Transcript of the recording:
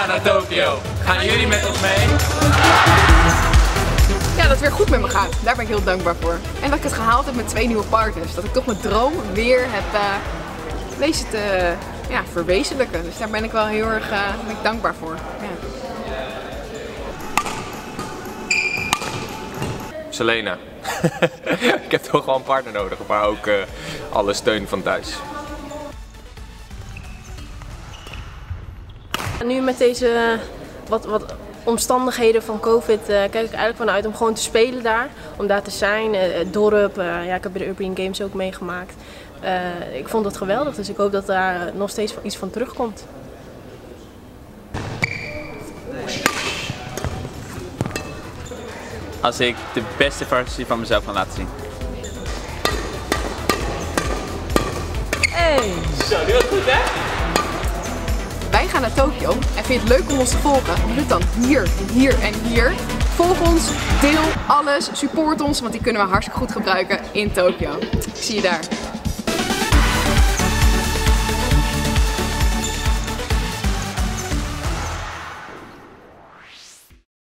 gaan naar Tokio. Gaan jullie met ons mee? Ja, dat het weer goed met me gaat. Daar ben ik heel dankbaar voor. En dat ik het gehaald heb met 2 nieuwe partners. Dat ik toch mijn droom weer heb wezen te verwezenlijken. Dus daar ben ik wel heel erg dankbaar voor. Ja. Selena. Ik heb toch wel een partner nodig, maar ook alle steun van thuis. Nu met deze wat omstandigheden van COVID kijk ik eigenlijk vanuit om gewoon te spelen daar. Om daar te zijn, het dorp, ik heb bij de European Games ook meegemaakt. Ik vond het geweldig, dus ik hoop dat daar nog steeds iets van terugkomt. Als ik de beste versie van mezelf kan laten zien. Hey! Zo, die was goed hè? Wij gaan naar Tokio en vind je het leuk om ons te volgen? Doe het dan hier, hier en hier. Volg ons, deel alles, support ons, want die kunnen we hartstikke goed gebruiken in Tokio. Ik zie je daar.